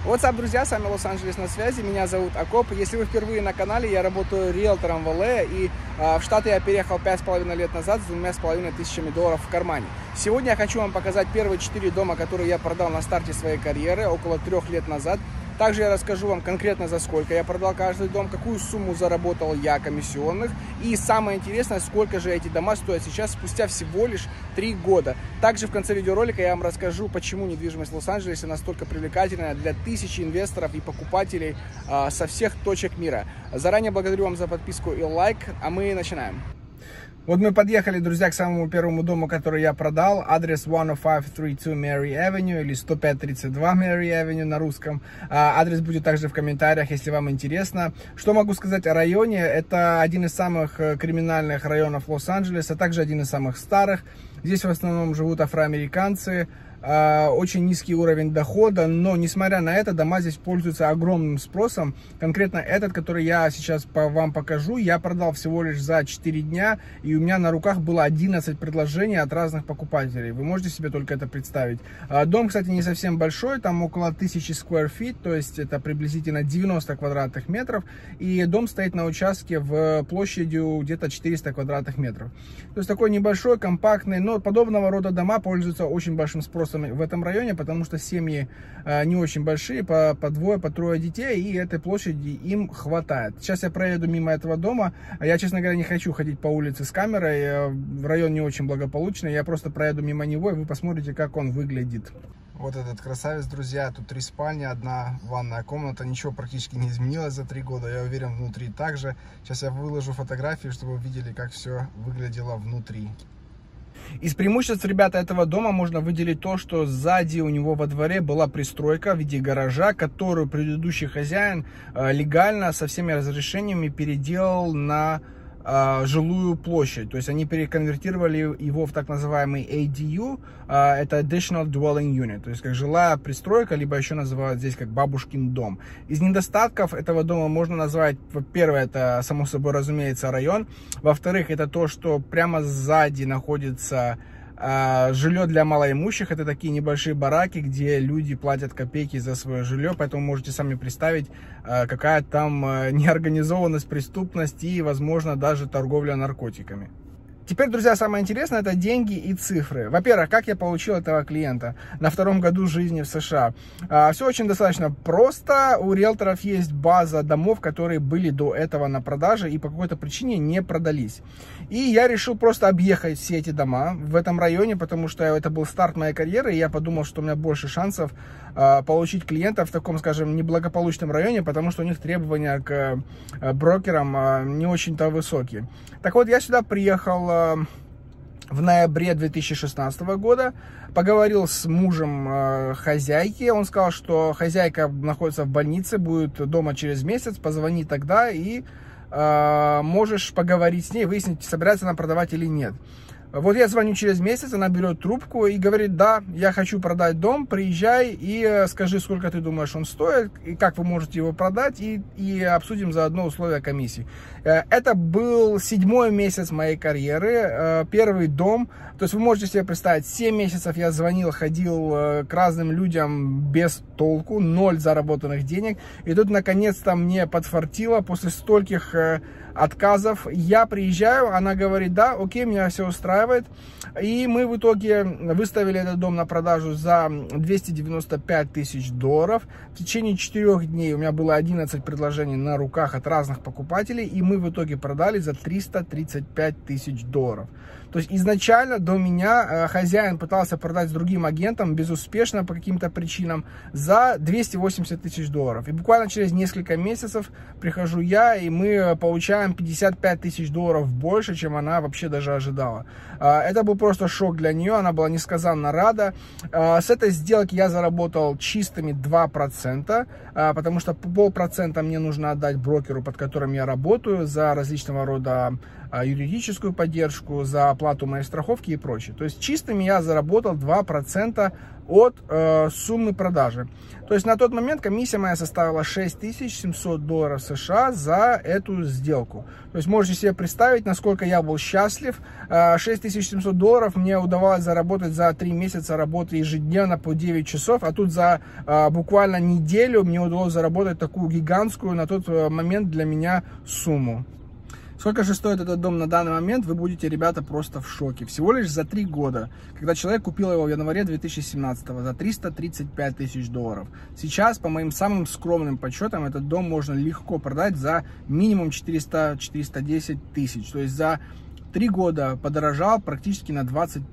What's up, друзья, с вами Лос-Анджелес на связи, меня зовут Акоп. Если вы впервые на канале, я работаю риэлтором в ЛА, и в Штаты я переехал 5,5 лет назад с $2,500 в кармане. Сегодня я хочу вам показать первые 4 дома, которые я продал на старте своей карьеры, около 3 лет назад. Также я расскажу вам конкретно, за сколько я продал каждый дом, какую сумму заработал я комиссионных. И самое интересное, сколько же эти дома стоят сейчас, спустя всего лишь 3 года. Также в конце видеоролика я вам расскажу, почему недвижимость в Лос-Анджелесе настолько привлекательная для тысяч инвесторов и покупателей со всех точек мира. Заранее благодарю вам за подписку и лайк, а мы начинаем. Вот мы подъехали, друзья, к самому первому дому, который я продал. Адрес 10532 Mary Avenue или 10532 Mary Avenue на русском. Адрес будет также в комментариях, если вам интересно. Что могу сказать о районе? Это один из самых криминальных районов Лос-Анджелеса, а также один из самых старых. Здесь в основном живут афроамериканцы. Очень низкий уровень дохода, но несмотря на это, дома здесь пользуются огромным спросом. Конкретно этот, который я сейчас вам покажу, я продал всего лишь за 4 дня, и у меня на руках было 11 предложений от разных покупателей. Вы можете себе только это представить. Дом, кстати, не совсем большой, там около 1000 square feet, то есть это приблизительно 90 квадратных метров, и дом стоит на участке в площадью где-то 400 квадратных метров. То есть такой небольшой, компактный, но подобного рода дома пользуются очень большим спросом в этом районе, потому что семьи не очень большие, по двое, по трое детей, и этой площади им хватает. Сейчас я проеду мимо этого дома. Я, честно говоря, не хочу ходить по улице с камерой, район не очень благополучный, я просто проеду мимо него, и вы посмотрите, как он выглядит. Вот этот красавец, друзья. Тут 3 спальни, 1 ванная комната. Ничего практически не изменилось за 3 года. Я уверен, внутри также. Сейчас я выложу фотографии, чтобы вы видели, как все выглядело внутри. Из преимуществ, ребята, этого дома можно выделить то, что сзади у него во дворе была пристройка в виде гаража, которую предыдущий хозяин легально со всеми разрешениями переделал на жилую площадь. То есть они переконвертировали его в так называемый ADU, это Additional Dwelling Unit, то есть как жилая пристройка, либо еще называют здесь как бабушкин дом. Из недостатков этого дома можно назвать, во-первых, это само собой разумеется район, во-вторых, это то, что прямо сзади находится жилье для малоимущих. Это такие небольшие бараки, где люди платят копейки за свое жилье, поэтому можете сами представить, какая там неорганизованность, преступность и, возможно, даже торговля наркотиками. Теперь, друзья, самое интересное — это деньги и цифры. Во-первых, как я получил этого клиента на 2-м году жизни в США? Все очень достаточно просто. У риэлторов есть база домов, которые были до этого на продаже и по какой-то причине не продались. И я решил просто объехать все эти дома в этом районе, потому что это был старт моей карьеры, и я подумал, что у меня больше шансов получить клиента в таком, скажем, неблагополучном районе, потому что у них требования к брокерам не очень-то высокие. Так вот, я сюда приехал в ноябре 2016 года, поговорил с мужем хозяйки, он сказал, что хозяйка находится в больнице, будет дома через месяц, позвони тогда и можешь поговорить с ней, выяснить, собирается она продавать или нет. Вот я звоню через месяц, она берет трубку и говорит: да, я хочу продать дом, приезжай и скажи, сколько ты думаешь он стоит, и как вы можете его продать, и обсудим заодно условия комиссии. Это был 7-й месяц моей карьеры, первый дом, то есть вы можете себе представить, 7 месяцев я звонил, ходил к разным людям без толку, 0 заработанных денег, и тут наконец-то мне подфартило после стольких отказов. Я приезжаю, она говорит: да, окей, меня все устраивает. И мы в итоге выставили этот дом на продажу за $295 тысяч. В течение 4 дней у меня было 11 предложений на руках от разных покупателей, и мы в итоге продали за $335 тысяч. То есть изначально до меня хозяин пытался продать с другим агентом безуспешно по каким-то причинам за $280 тысяч. И буквально через несколько месяцев прихожу я, и мы получаем $55 тысяч больше, чем она вообще даже ожидала. Это был просто шок для нее, она была несказанно рада. С этой сделки я заработал чистыми 2%, потому что 0,5% мне нужно отдать брокеру, под которым я работаю, за различного рода юридическую поддержку, за оплату моей страховки и прочее. То есть чистыми я заработал 2% от суммы продажи. То есть на тот момент комиссия моя составила $6700 США за эту сделку. То есть можете себе представить, насколько я был счастлив. $6700 мне удавалось заработать за 3 месяца работы ежедневно по 9 часов, а тут за буквально неделю мне удалось заработать такую гигантскую на тот момент для меня сумму. Сколько же стоит этот дом на данный момент, вы будете, ребята, просто в шоке. Всего лишь за 3 года, когда человек купил его в январе 2017 за $335 тысяч. Сейчас, по моим самым скромным подсчетам, этот дом можно легко продать за минимум 400-410 тысяч. То есть за 3 года подорожал практически на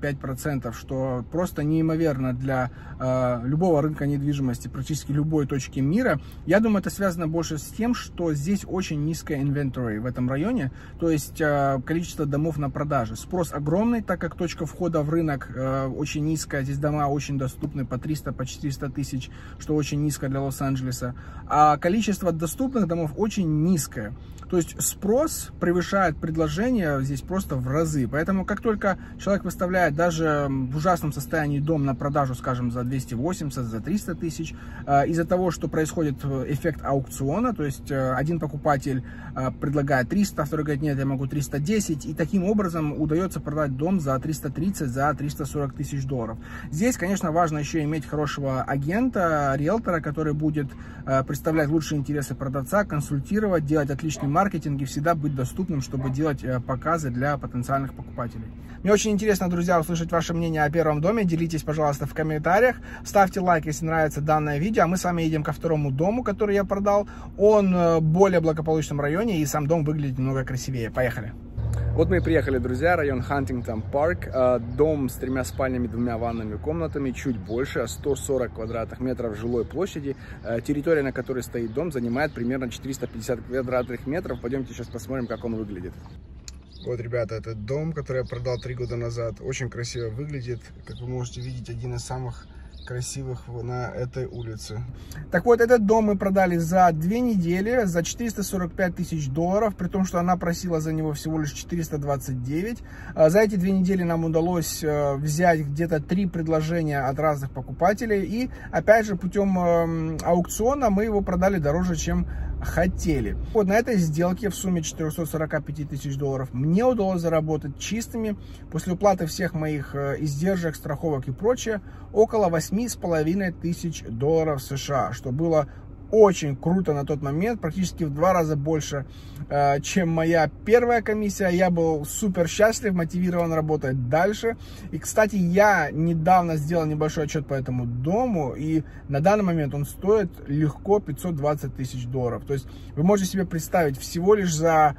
25%, что просто неимоверно для любого рынка недвижимости, практически любой точки мира. Я думаю, это связано больше с тем, что здесь очень низкое inventory в этом районе, то есть количество домов на продаже. Спрос огромный, так как точка входа в рынок очень низкая, здесь дома очень доступны по 300, по 400 тысяч, что очень низко для Лос-Анджелеса, а количество доступных домов очень низкое. То есть спрос превышает предложение здесь просто в разы. Поэтому как только человек выставляет даже в ужасном состоянии дом на продажу, скажем, за 280, за 300 тысяч, из-за того, что происходит эффект аукциона, то есть один покупатель предлагает 300, второй говорит, нет, я могу 310, и таким образом удается продать дом за 330, за 340 тысяч долларов. Здесь, конечно, важно еще иметь хорошего агента, риэлтора, который будет представлять лучшие интересы продавца, консультировать, делать отличный маркетинг и всегда быть доступным, чтобы делать показы для потенциальных покупателей. Мне очень интересно, друзья, услышать ваше мнение о первом доме. Делитесь, пожалуйста, в комментариях. Ставьте лайк, если нравится данное видео. А мы с вами едем ко второму дому, который я продал. Он в более благополучном районе, и сам дом выглядит немного красивее. Поехали! Вот мы и приехали, друзья, район Хантингтон Парк. Дом с 3 спальнями, 2 ванными комнатами, чуть больше, 140 квадратных метров жилой площади. Территория, на которой стоит дом, занимает примерно 450 квадратных метров. Пойдемте сейчас посмотрим, как он выглядит. Вот, ребята, этот дом, который я продал 3 года назад, очень красиво выглядит. Как вы можете видеть, один из самых красивых на этой улице. Так вот, этот дом мы продали за 2 недели, за $445 тысяч, при том, что она просила за него всего лишь 429. За эти 2 недели нам удалось взять где-то 3 предложения от разных покупателей. И, опять же, путем аукциона мы его продали дороже, чем хотели. Вот на этой сделке в сумме $445 тысяч мне удалось заработать чистыми, после уплаты всех моих издержек, страховок и прочее, около $8,5 тысяч США, что было очень круто на тот момент, практически в 2 раза больше, чем моя первая комиссия. Я был супер счастлив, мотивирован работать дальше. И, кстати, я недавно сделал небольшой отчет по этому дому, и на данный момент он стоит легко $520 тысяч. То есть вы можете себе представить, всего лишь за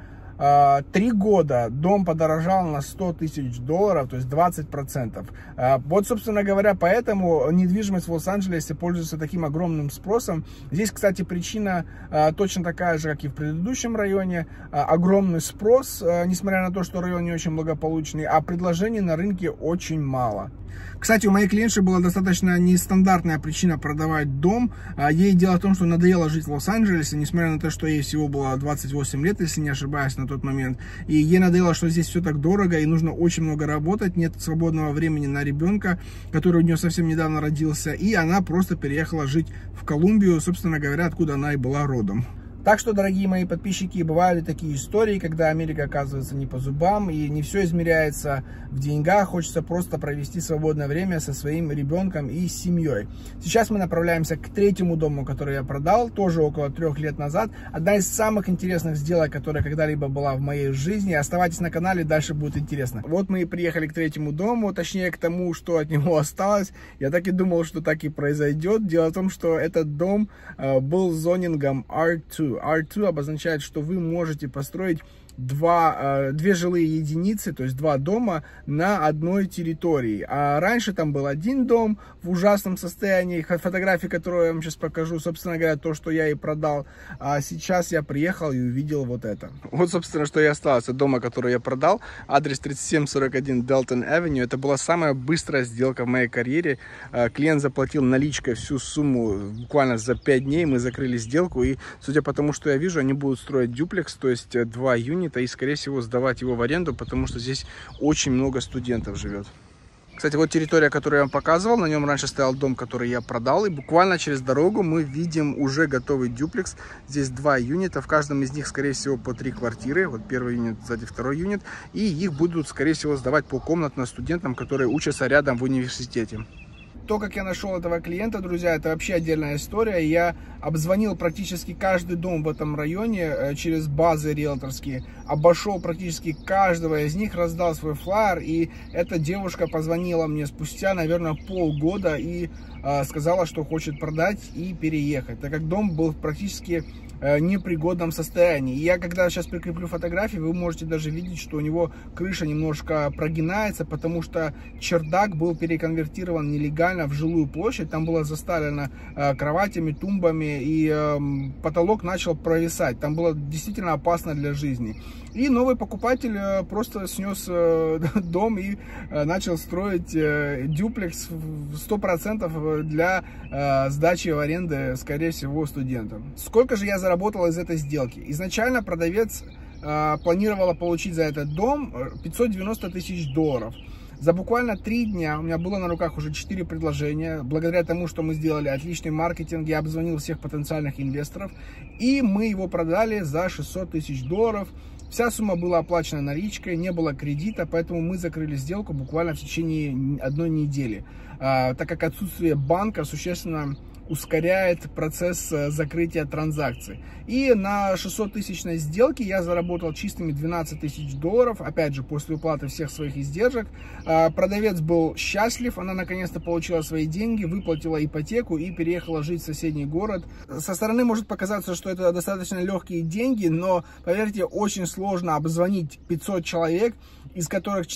3 года дом подорожал на $100 тысяч, то есть 20%. Вот, собственно говоря, поэтому недвижимость в Лос-Анджелесе пользуется таким огромным спросом. Здесь, кстати, причина точно такая же, как и в предыдущем районе. Огромный спрос, несмотря на то, что район не очень благополучный, а предложений на рынке очень мало. Кстати, у моей клиентши была достаточно нестандартная причина продавать дом. Ей дело в том, что надоело жить в Лос-Анджелесе, несмотря на то, что ей всего было 28 лет, если не ошибаюсь, на тот момент. И ей надоело, что здесь все так дорого и нужно очень много работать, нет свободного времени на ребенка, который у нее совсем недавно родился. И она просто переехала жить в Колумбию, собственно говоря, откуда она и была родом. Так что, дорогие мои подписчики, бывают и такие истории, когда Америка оказывается не по зубам, и не все измеряется в деньгах, хочется просто провести свободное время со своим ребенком и семьей. Сейчас мы направляемся к 3-му дому, который я продал, тоже около 3 лет назад. Одна из самых интересных сделок, которая когда-либо была в моей жизни. Оставайтесь на канале, дальше будет интересно. Вот мы и приехали к 3-му дому, точнее к тому, что от него осталось. Я так и думал, что так и произойдет. Дело в том, что этот дом был зонингом R2. R2 обозначает, что вы можете построить 2 жилые единицы, то есть 2 дома на одной территории. А раньше там был 1 дом в ужасном состоянии, фотографии, которые я вам сейчас покажу, собственно говоря, то, что я и продал. А сейчас я приехал и увидел вот это. Вот, собственно, что и осталось от дома, который я продал. Адрес 3741 Delton Avenue. Это была самая быстрая сделка в моей карьере. Клиент заплатил наличкой всю сумму буквально за 5 дней. Мы закрыли сделку, и, судя по тому, что я вижу, они будут строить дюплекс, то есть 2 юнита. юнита и, скорее всего, сдавать его в аренду, потому что здесь очень много студентов живет. Кстати, вот территория, которую я вам показывал, на нем раньше стоял дом, который я продал, и буквально через дорогу мы видим уже готовый дюплекс. Здесь 2 юнита, в каждом из них, скорее всего, по 3 квартиры. Вот первый юнит, сзади второй юнит, и их будут, скорее всего, сдавать полкомнатно студентам, которые учатся рядом в университете. То, как я нашел этого клиента, друзья, это вообще отдельная история. Я обзвонил практически каждый дом в этом районе через базы риэлторские, обошел практически каждого из них, раздал свой флаер, и эта девушка позвонила мне спустя, наверное, полгода и сказала, что хочет продать и переехать, так как дом был практически непригодном состоянии. И я, когда сейчас прикреплю фотографии, вы можете даже видеть, что у него крыша немножко прогинается, потому что чердак был переконвертирован нелегально в жилую площадь. Там было заставлено кроватями, тумбами, и потолок начал провисать. Там было действительно опасно для жизни. И новый покупатель просто снес дом и начал строить дюплекс 100% для сдачи в аренду, скорее всего, студентам. Сколько же я заработал из этой сделки? Изначально продавец планировала получить за этот дом 590 тысяч долларов. За буквально 3 дня у меня было на руках уже 4 предложения. Благодаря тому, что мы сделали отличный маркетинг, я обзвонил всех потенциальных инвесторов, и мы его продали за 600 тысяч долларов. Вся сумма была оплачена наличкой, не было кредита, поэтому мы закрыли сделку буквально в течение 1 недели, так как отсутствие банка существенно ускоряет процесс закрытия транзакций. И на 600-тысячной сделке я заработал чистыми 12 тысяч долларов, опять же, после уплаты всех своих издержек. Продавец был счастлив, она наконец-то получила свои деньги, выплатила ипотеку и переехала жить в соседний город. Со стороны может показаться, что это достаточно легкие деньги, но, поверьте, очень сложно обзвонить 500 человек, из которых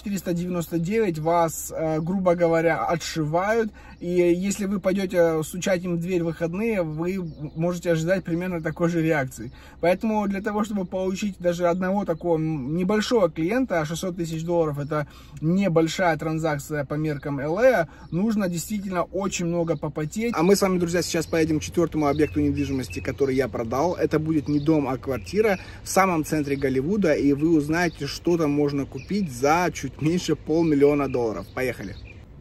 499 вас, грубо говоря, отшивают. И если вы пойдете стучать им в дверь в выходные, вы можете ожидать примерно такой же реакции. Поэтому для того, чтобы получить даже одного такого небольшого клиента, 600 тысяч долларов это небольшая транзакция по меркам LA, нужно действительно очень много попотеть. А мы с вами, друзья, сейчас поедем к 4-му объекту недвижимости, который я продал. Это будет не дом, а квартира в самом центре Голливуда, и вы узнаете, что там можно купить за чуть меньше $500 000. Поехали!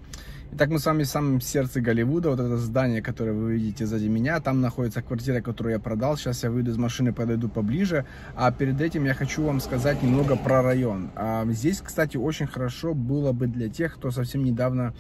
Итак, мы с вами в самом сердце Голливуда. Вот это здание, которое вы видите сзади меня, там находится квартира, которую я продал. Сейчас я выйду из машины, подойду поближе. А перед этим я хочу вам сказать немного про район. Здесь, кстати, очень хорошо было бы для тех, кто совсем недавно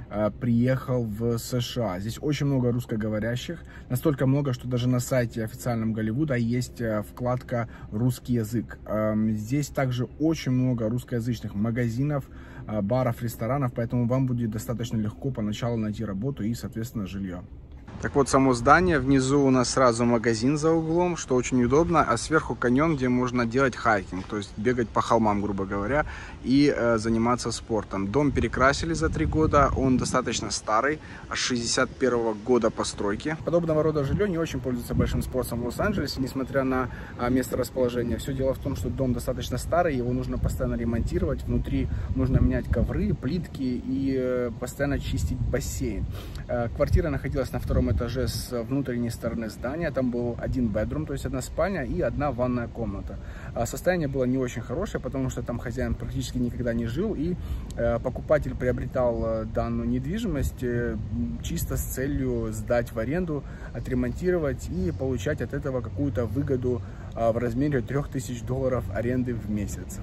приехал в США. Здесь очень много русскоговорящих. Настолько много, что даже на сайте официальном Голливуда есть вкладка «Русский язык». Здесь также очень много русскоязычных магазинов, баров, ресторанов, поэтому вам будет достаточно легко поначалу найти работу и, соответственно, жилье. Так вот, само здание, внизу у нас сразу магазин за углом, что очень удобно, а сверху каньон, где можно делать хайкинг, то есть бегать по холмам, грубо говоря, и заниматься спортом. Дом перекрасили за 3 года, он достаточно старый, аж 61-го года постройки. Подобного рода жилье не очень пользуется большим спросом в Лос-Анджелесе, несмотря на место расположения. Все дело в том, что дом достаточно старый, его нужно постоянно ремонтировать, внутри нужно менять ковры, плитки и постоянно чистить бассейн. Квартира находилась на 2-м этаже с внутренней стороны здания. Там был 1 bedroom, то есть 1 спальня и 1 ванная комната. Состояние было не очень хорошее, потому что там хозяин практически никогда не жил, и покупатель приобретал данную недвижимость чисто с целью сдать в аренду, отремонтировать и получать от этого какую-то выгоду в размере $3000 аренды в месяц.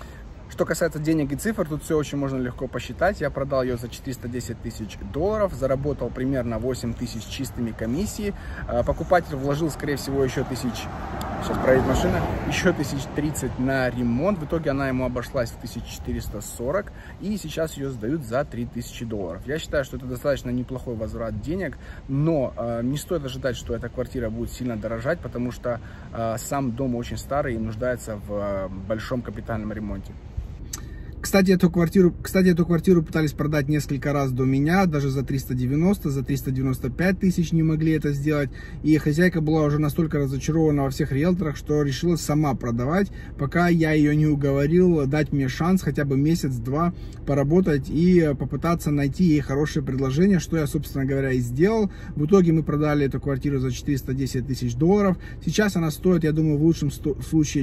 Что касается денег и цифр, тут все очень можно легко посчитать. Я продал ее за 410 тысяч долларов, заработал примерно 8 тысяч чистыми комиссии. Покупатель вложил, скорее всего, еще сейчас проедет машина, еще 1030 на ремонт. В итоге она ему обошлась в 1440, и сейчас ее сдают за 3000 долларов. Я считаю, что это достаточно неплохой возврат денег, но не стоит ожидать, что эта квартира будет сильно дорожать, потому что сам дом очень старый и нуждается в большом капитальном ремонте. Кстати, эту квартиру пытались продать несколько раз до меня, даже за 390, за 395 тысяч не могли это сделать. И хозяйка была уже настолько разочарована во всех риэлторах, что решила сама продавать, пока я ее не уговорил дать мне шанс хотя бы месяц-два поработать и попытаться найти ей хорошее предложение, что я, собственно говоря, и сделал. В итоге мы продали эту квартиру за 410 тысяч долларов. Сейчас она стоит, я думаю, в лучшем случае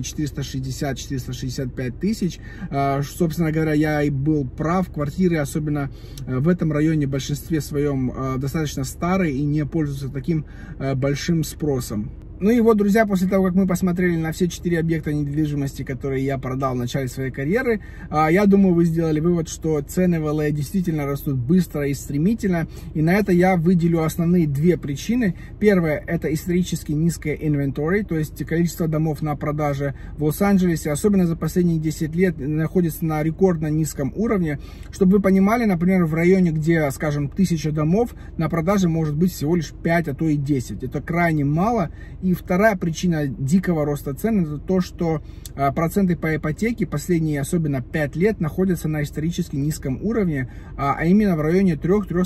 460-465 тысяч. Собственно говоря, я и был прав. Квартиры, особенно в этом районе, в большинстве своем достаточно старые и не пользуются таким большим спросом. Ну и вот, друзья, после того, как мы посмотрели на все 4 объекта недвижимости, которые я продал в начале своей карьеры, я думаю, вы сделали вывод, что цены в LA действительно растут быстро и стремительно. И на это я выделю основные 2 причины. Первое – это исторически низкое inventory, то есть количество домов на продаже в Лос-Анджелесе, особенно за последние 10 лет, находится на рекордно низком уровне. Чтобы вы понимали, например, в районе, где, скажем, 1000 домов, на продаже может быть всего лишь 5, а то и 10. Это крайне мало. И вторая причина дикого роста цен – это то, что проценты по ипотеке последние, особенно 5 лет, находятся на исторически низком уровне, а именно в районе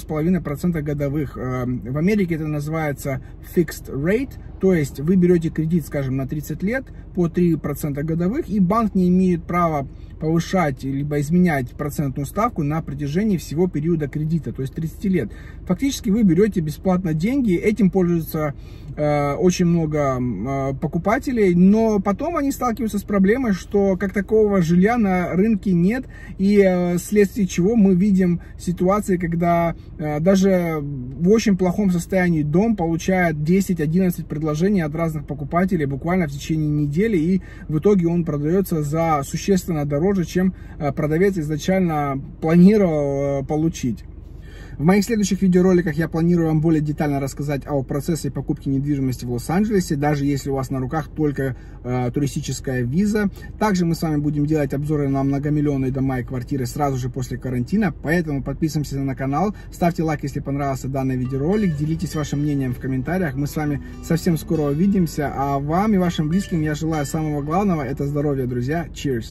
3-3,5% годовых. В Америке это называется fixed rate, то есть вы берете кредит, скажем, на 30 лет по 3% годовых, и банк не имеет права повышать либо изменять процентную ставку на протяжении всего периода кредита, то есть 30 лет. Фактически вы берете бесплатно деньги, этим пользуются очень много покупателей, но потом они сталкиваются с проблемой, что как такового жилья на рынке нет, и вследствие чего мы видим ситуации, когда даже в очень плохом состоянии дом получает 10-11 предложений от разных покупателей буквально в течение недели, и в итоге он продается за существенно дороже, чем продавец изначально планировал получить. В моих следующих видеороликах я планирую вам более детально рассказать о процессе покупки недвижимости в Лос-Анджелесе, даже если у вас на руках только туристическая виза. Также мы с вами будем делать обзоры на многомиллионные дома и квартиры сразу же после карантина, поэтому подписываемся на канал, ставьте лайк, если понравился данный видеоролик, делитесь вашим мнением в комментариях. Мы с вами совсем скоро увидимся, а вам и вашим близким я желаю самого главного – это здоровья, друзья. Cheers!